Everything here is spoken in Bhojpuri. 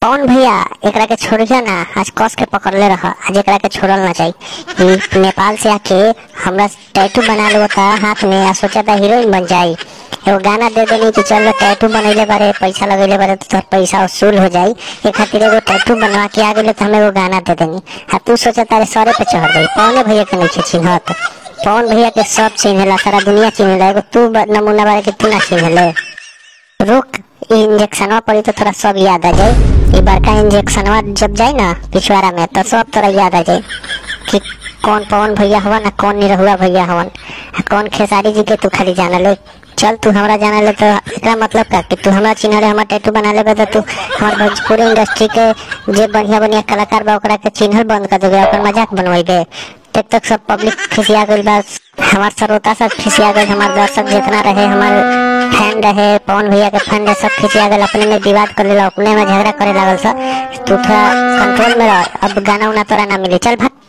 पवन भैया एकरा के छोड़िया ना, आज कस के पकड़ले रह, आज एकरा के छोड़ल ना चाहिए। नेपाल से आके हमरा टैटू बना लो था हाथ में, आ सोचा था हीरोइन बन जाई। एगो गाना दे देनी कि चलो टैटू बनैले बारे, पैसा लगैले बारे तो पैसा वसूल हो जाई, ए खातिर एगो टैटू बनवा के आ गेले तो हम एगो गाना दे देनी। आ तू सोचा तारे सरे पे चढ़ गई। पवन भैया के नहीं चिन्हत, पवन भैया के सब चिन्हला, सारा दुनिया चिन्हला, एगो तू नमूना बारे के तू ना चिन्हले। रुक, इंजेक्शनवा पड़ी तो थोड़ा सब याद आ जाए। ये बड़का इंजेक्शनवा जब जाए ना पिछवाड़ा में तो सब थोड़ा याद आ जाए कि कौन पवन भैया हवन, ना कौन निरहुआ भैया हवन, कौन खेसारी जी के तू खाली जाना ले। चल तू हमरा जाना ले तो एकरा मतलब का कि तू हमरा चिन्ह ले, हमरा टैटू बना ले तो तू हमार भोजपुरी इंडस्ट्री के जे बढ़िया बढ़िया कलाकार बा ओकरा के चिन्हल बंद कर देबे, अपन मजाक बनवाइबे। तब तक सब पब्लिक खिसिया गइल बा, हमार श्रोता सब खिसिया गइल, हमार दर्शक जितना रहे, हमार फैन रहे, पवन भैया के फैन रहे, सब खिसिया गइल, अपने में विवाद करे ला, अपने में झगड़ा करे लागल। सब तू थोड़ा कंट्रोल में रह, अब गाना उना तोरा ना मिली, चल भाग।